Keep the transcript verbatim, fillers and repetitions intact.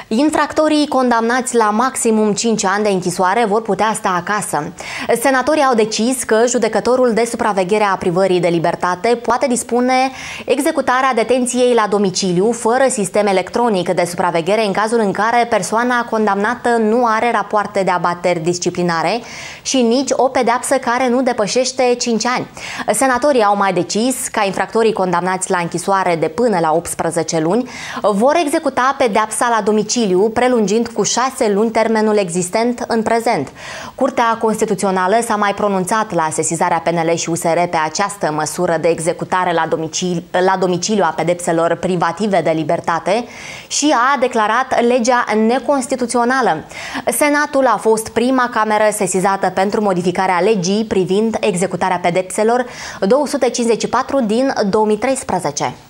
Infractorii condamnați la maximum cinci ani de închisoare vor putea sta acasă. Senatorii au decis că judecătorul de supraveghere a privării de libertate poate dispune executarea detenției la domiciliu fără sistem electronic de supraveghere în cazul în care persoana condamnată nu are rapoarte de abateri disciplinare și nici o pedeapsă care nu depășește cinci ani. Senatorii au mai decis ca infractorii condamnați la închisoare de până la optsprezece luni vor executa pedeapsa la domiciliu, prelungind cu șase luni termenul existent în prezent. Curtea Constituțională s-a mai pronunțat la sesizarea P N L și U S R pe această măsură de executare la domiciliu, la domiciliu a pedepselor privative de libertate și a declarat legea neconstituțională. Senatul a fost prima cameră sesizată pentru modificarea legii privind executarea pedepselor două sute cincizeci și patru din două mii treisprezece.